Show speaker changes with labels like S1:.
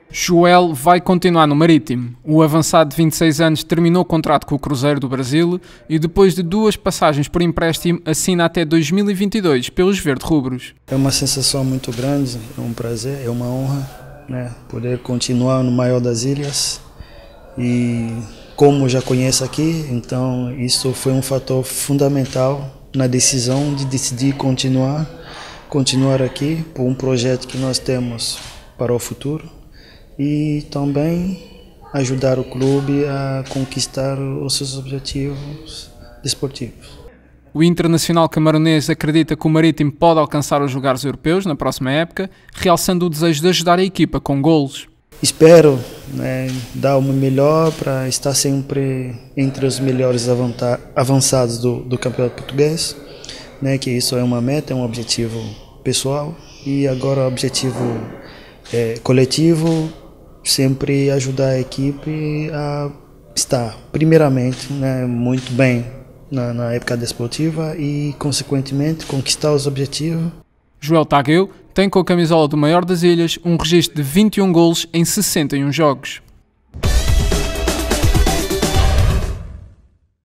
S1: Joel vai continuar no Marítimo. O avançado de 26 anos terminou o contrato com o Cruzeiro do Brasil e depois de 2 passagens por empréstimo assina até 2022 pelos verde-rubros.
S2: É uma sensação muito grande, é um prazer, é uma honra, né, poder continuar no maior das ilhas. E como já conheço aqui, então isso foi um fator fundamental na decisão de decidir continuar aqui por um projeto que nós temos para o futuro. E também ajudar o clube a conquistar os seus objetivos desportivos.
S1: O internacional camaronês acredita que o Marítimo pode alcançar os lugares europeus na próxima época, realçando o desejo de ajudar a equipa com golos.
S2: Espero, né, dar o meu melhor para estar sempre entre os melhores avançados do campeonato português, né, que isso é uma meta, é um objetivo pessoal e agora o objetivo coletivo. Sempre ajudar a equipe a estar, primeiramente, né, muito bem na época desportiva e, consequentemente, conquistar os objetivos.
S1: Joel Tagueu tem com a camisola do maior das ilhas um registro de 21 golos em 61 jogos.